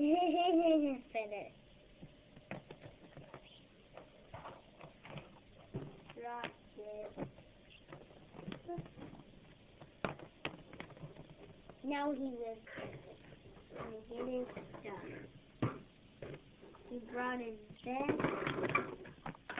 Finish. Rocket. Now he was getting stuff. He brought his bed.